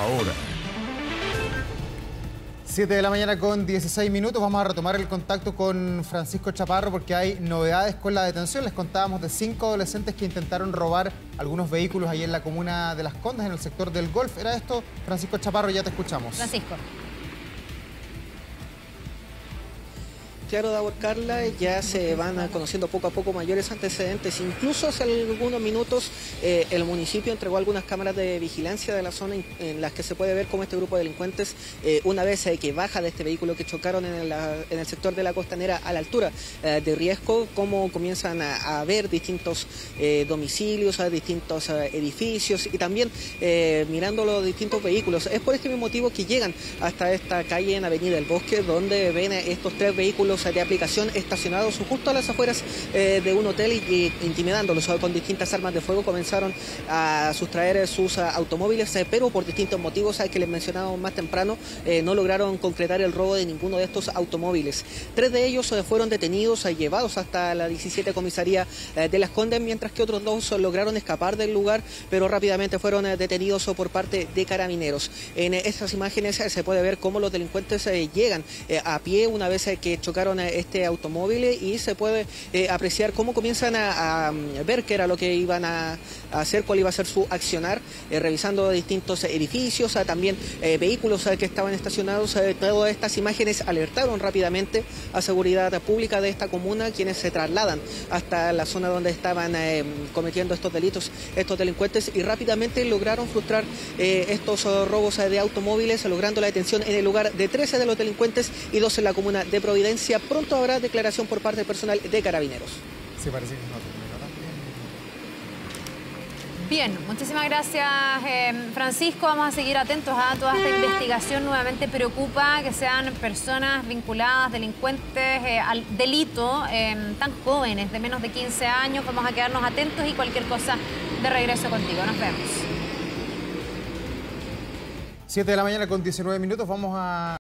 hora. 7 de la mañana con 16 minutos. Vamos a retomar el contacto con Francisco Chaparro porque hay novedades con la detención. Les contábamos de 5 adolescentes que intentaron robar algunos vehículos ahí en la comuna de Las Condes, en el sector del Golf. ¿Era esto? Francisco Chaparro, ya te escuchamos. Francisco. Claro, Davor, Carla, ya se van conociendo poco a poco mayores antecedentes. Incluso hace algunos minutos el municipio entregó algunas cámaras de vigilancia de la zona en las que se puede ver cómo este grupo de delincuentes, una vez que baja de este vehículo que chocaron en el sector de la Costanera a la altura de Riesco, cómo comienzan a ver distintos domicilios, a distintos edificios y también mirando los distintos vehículos. Es por este mismo motivo que llegan hasta esta calle en Avenida del Bosque, donde ven estos 3 vehículos de aplicación estacionados justo a las afueras de un hotel y intimidándolos con distintas armas de fuego. Comenzaron a sustraer sus automóviles, pero por distintos motivos que les mencionábamos más temprano, no lograron concretar el robo de ninguno de estos automóviles. 3 de ellos fueron detenidos, llevados hasta la 17 comisaría de Las Condes, mientras que otros 2 lograron escapar del lugar, pero rápidamente fueron detenidos por parte de carabineros. En estas imágenes se puede ver cómo los delincuentes llegan a pie una vez que chocaron este automóvil y se puede apreciar cómo comienzan a ver qué era lo que iban a hacer, cuál iba a ser su accionar, revisando distintos edificios, también vehículos que estaban estacionados. Todas estas imágenes alertaron rápidamente a seguridad pública de esta comuna, quienes se trasladan hasta la zona donde estaban cometiendo estos delitos, estos delincuentes, y rápidamente lograron frustrar estos robos de automóviles, logrando la detención en el lugar de 13 de los delincuentes y 2 en la comuna de Providencia. Pronto habrá declaración por parte del personal de carabineros. Sí, parece que no terminó también. Bien, muchísimas gracias, Francisco. Vamos a seguir atentos a toda esta investigación. Nuevamente preocupa que sean personas vinculadas, delincuentes al delito, tan jóvenes, de menos de 15 años. Vamos a quedarnos atentos y cualquier cosa de regreso contigo. Nos vemos. 7 de la mañana con 19 minutos. Vamos a...